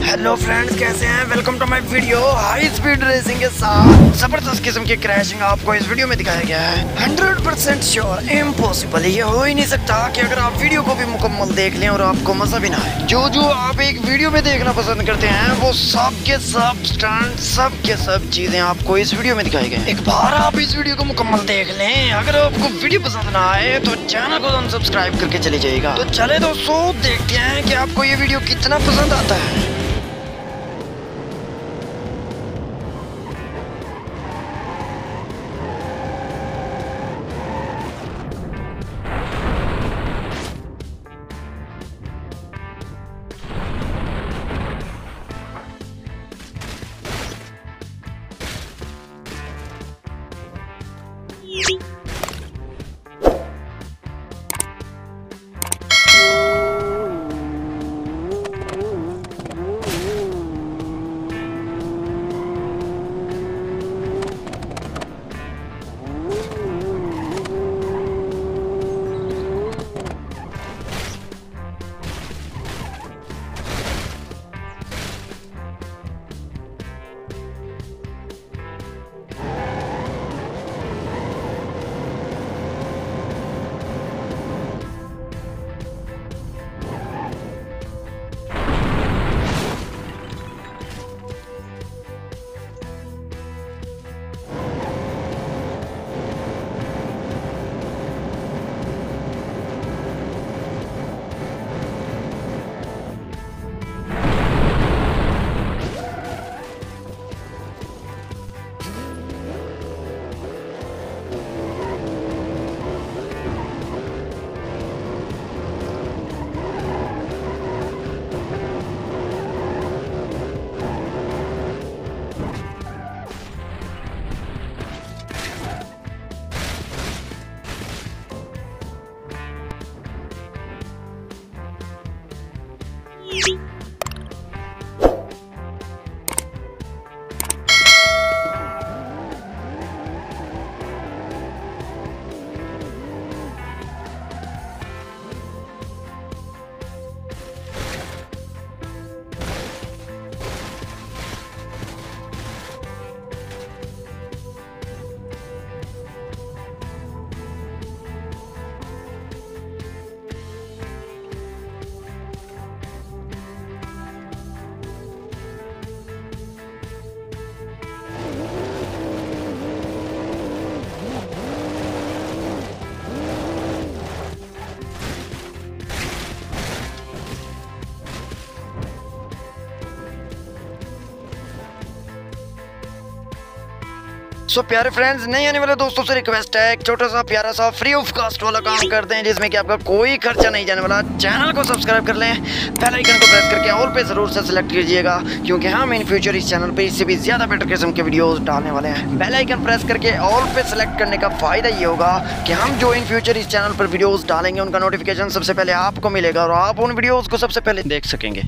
Hello friends, कैसे हैं? Welcome to my video. High speed racing के साथ जबरदस्त किस्म की क्रैशिंग आपको इस वीडियो में दिखाया गया है। 100% श्योर, इम्पॉसिबल, ये हो ही नहीं सकता कि अगर आप वीडियो को भी मुकम्मल देख लें और आपको मजा भी ना आए। जो आप एक वीडियो में देखना पसंद करते हैं वो सब के सब स्टंट, सब के सब चीजें आपको इस वीडियो में दिखाई गई। एक बार आप इस वीडियो को मुकम्मल देख लें। अगर आपको वीडियो पसंद ना आए तो चैनल को अनसब्सक्राइब करके चले जाइएगा। तो चले दोस्तों, देखते हैं कि आपको ये वीडियो कितना पसंद आता है। सो प्यारे फ्रेंड्स, नए आने वाले दोस्तों से रिक्वेस्ट है, एक छोटा सा प्यारा सा फ्री ऑफ कास्ट वाला काम करते हैं जिसमें कि आपका कोई खर्चा नहीं जाने वाला। चैनल को सब्सक्राइब कर लें, बेल आइकन को प्रेस करके ऑल पे जरूर से सिलेक्ट कीजिएगा, क्योंकि हम इन फ्यूचर इस चैनल पे इससे भी ज्यादा बेटर किस्म के वीडियोस डालने वाले हैं। बेल आइकन प्रेस करके ऑल पे सिलेक्ट करने का फायदा ये होगा कि हम जो इन फ्यूचर इस चैनल पर वीडियोज डालेंगे उनका नोटिफिकेशन सबसे पहले आपको मिलेगा और आप उन वीडियोज को सबसे पहले देख सकेंगे।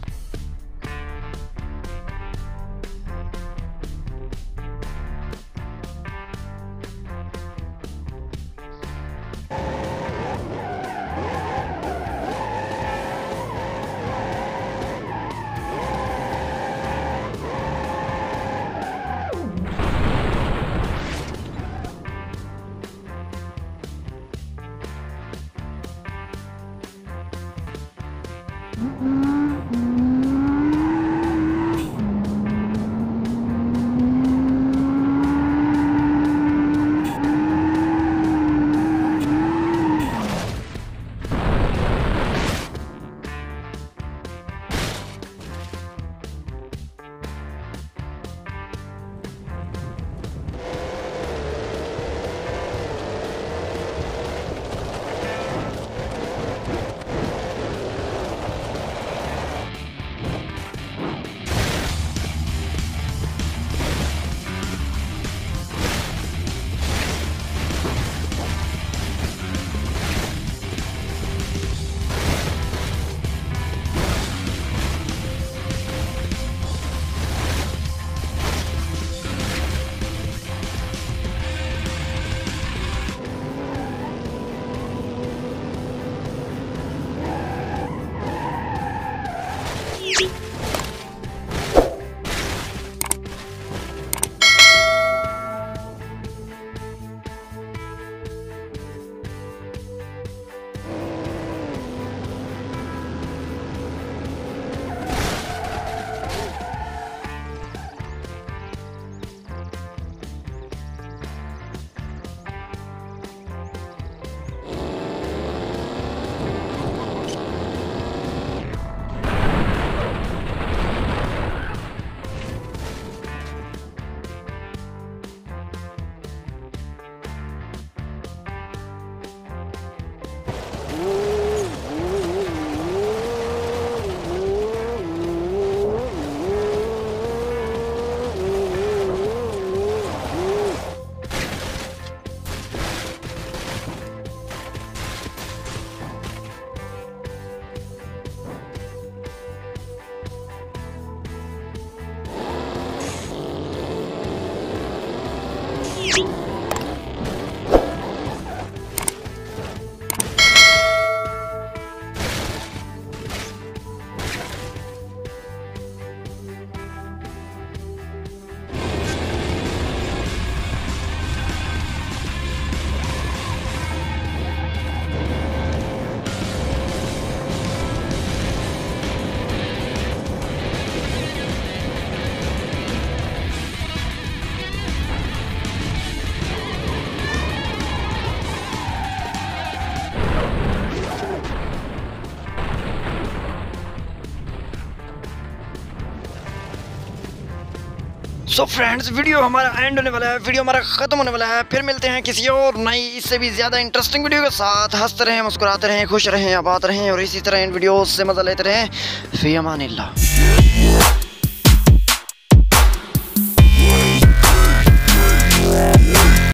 सो फ्रेंड्स, वीडियो हमारा एंड होने वाला है, वीडियो हमारा खत्म होने वाला है। फिर मिलते हैं किसी और नई इससे भी ज्यादा इंटरेस्टिंग वीडियो के साथ। हंसते रहें, मुस्कुराते रहें, खुश रहें, आबाद रहें और इसी तरह इन वीडियो से मजा लेते रहें। फी अमानिल्लाह।